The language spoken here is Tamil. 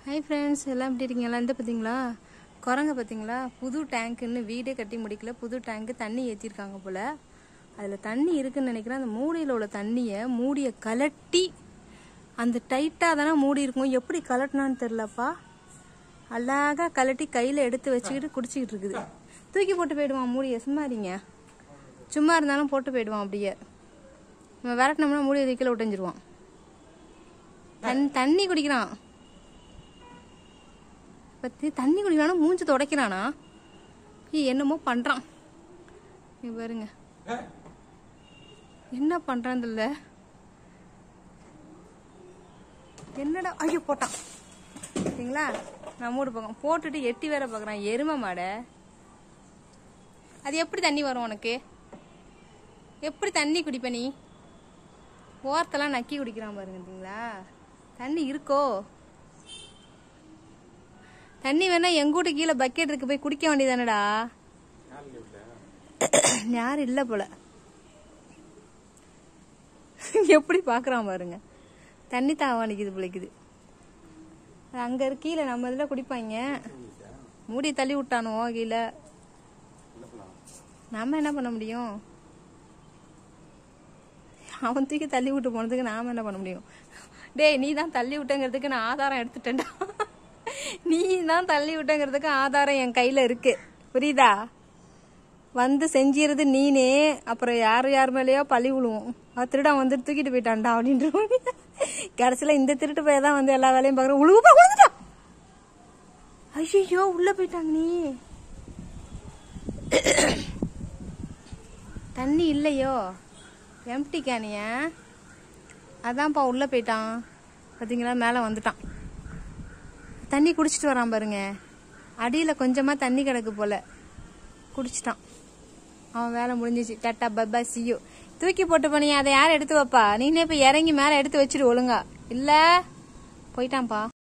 ஹாய் ஃப்ரெண்ட்ஸ், எல்லாம் எப்படி இருக்கீங்களா? இந்த பார்த்தீங்களா குரங்க பார்த்தீங்களா? புது டேங்க்குன்னு வீடே கட்டி முடிக்கல, புது டேங்க்கு தண்ணி ஏற்றிருக்காங்க போல். அதில் தண்ணி இருக்குன்னு நினைக்கிறேன். அந்த மூடியில் உள்ள தண்ணியை மூடியை கலட்டி, அந்த டைட்டாக தானே மூடி இருக்கும், எப்படி கலட்டினான்னு தெரிலப்பா. அழகாக கலட்டி கையில் எடுத்து வச்சுக்கிட்டு குடிச்சிக்கிட்டு இருக்குது. தூக்கி போட்டு போயிடுவான் மூடியை. சும்மா இருங்க, சும்மா இருந்தாலும் போட்டு போயிடுவான். அப்படியே நம்ம விரட்டினோம்னா மூடியை கீழே விட்டுஞ்சிருவான். தண்ணி குடிக்கிறான். பற்றி தண்ணி குடிக்கிறானா, மூஞ்சி துடைக்கிறானா, என்னமோ பண்ணுறான். நீ பாருங்க என்ன பண்ணுறான் இல்லை. என்னடா, ஐயோ போட்டான் சரிங்களா. நான் மூடு பார்க்க போட்டுட்டு எட்டி வேற பார்க்குறான். எருமை மாடை. அது எப்படி தண்ணி வரும் உனக்கு? எப்படி தண்ணி குடிப்ப நீ? ஓரத்தெல்லாம் நக்கி குடிக்கிறான் பாருங்களா. தண்ணி இருக்கோ? தண்ணி வேணா எங்கூட்டு கீழே பக்கெட் இருக்கு, போய் குடிக்க வேண்டியதானடா. யாரும் இல்லை போல. எப்படி பாக்குறான் பாருங்க. தண்ணி தாவானிக்குது பிழைக்குது. அங்க இருக்கு கீழே, நம்ம இதுல குடிப்பாங்க. மூடி தள்ளி விட்டானுவோ கீழே. நாம என்ன பண்ண முடியும்? அவன் தூக்கி தள்ளி விட்டு போனதுக்கு நாம என்ன பண்ண முடியும்? டேய், நீ தான் தள்ளி விட்டங்கிறதுக்கு நான் ஆதாரம் எடுத்துட்டேன்டா. நீ தான் தள்ளி விட்டங்கிறதுக்கு ஆதாரம் என் கையில இருக்கு, புரியுதா? வந்து செஞ்சிருது நீனே, அப்புறம் யார் மேலேயோ பழி விழுவோம். திருடா வந்து தூக்கிட்டு போயிட்டான்டா அப்படின்ற. கடைசியில இந்த திருட்டு போய் தான் வந்து எல்லா வேலையும் பாக்குற. உழுவுப்பா கொடுத்துட்டான். ஐயோ, உள்ள போயிட்டாங்க. நீ தண்ணி இல்லையோ, எம்டி கேனிய. அதான்ப்பா உள்ள போயிட்டான். பாத்தீங்களா, மேல வந்துட்டான். தண்ணி குடிச்சிட்டு வரான் பாருங்க. அடியில கொஞ்சமா தண்ணி கிடக்கு போல, குடிச்சிட்டான். அவன் வேலை முடிஞ்சிச்சு. டாட்டா பப்பா சியோ. தூக்கி போட்டு போனியா, அதை யார் எடுத்து வைப்பா? நீனே போய் இறங்கி மேல எடுத்து வச்சிரு ஒழுங்கா. இல்ல போயிட்டான்ப்பா.